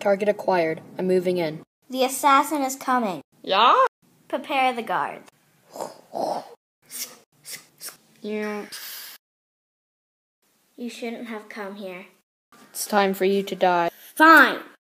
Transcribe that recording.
Target acquired. I'm moving in. The assassin is coming. Yeah? Prepare the guards. Yeah. You shouldn't have come here. It's time for you to die. Fine.